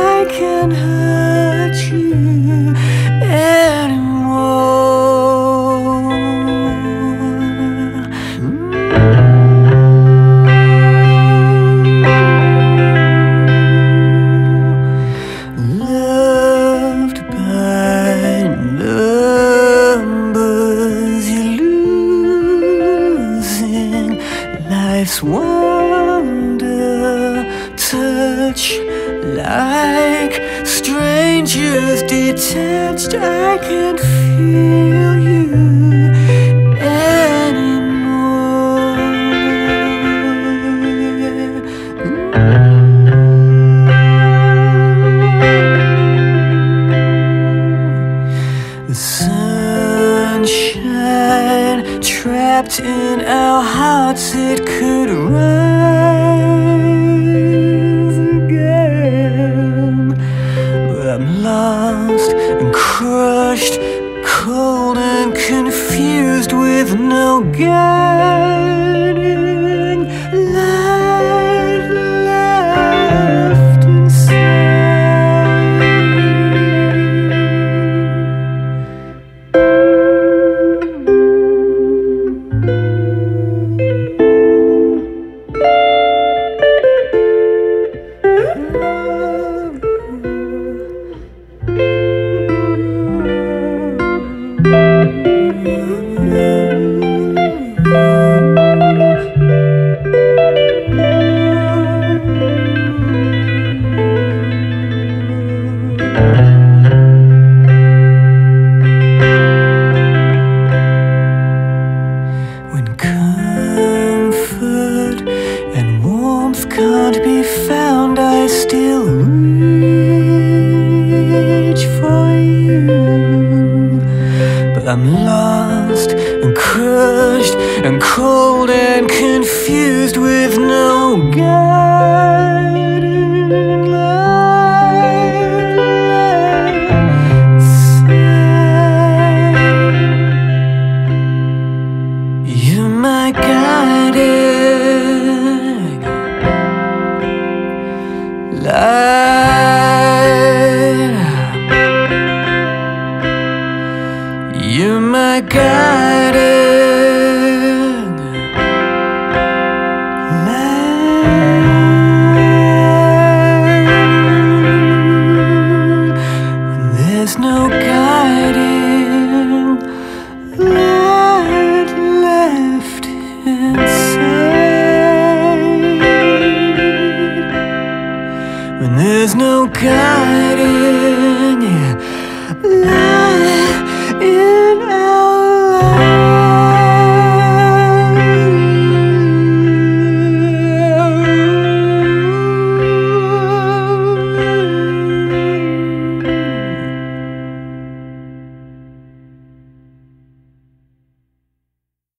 I can't hurt you anymore. Loved by numbers, you're losing life's wonder. Touch like strangers detached, I can't feel you anymore. The sunshine trapped in our hearts, it could rise again. But I'm lost and crushed, cold and confused, with no guiding light left inside. When comfort and warmth can't be found, I still reach for you. But I'm lost and crushed and cold and confused, with no guiding light inside. You're my guiding light. You're my guiding light. When there's no guiding light left inside. When there's no guiding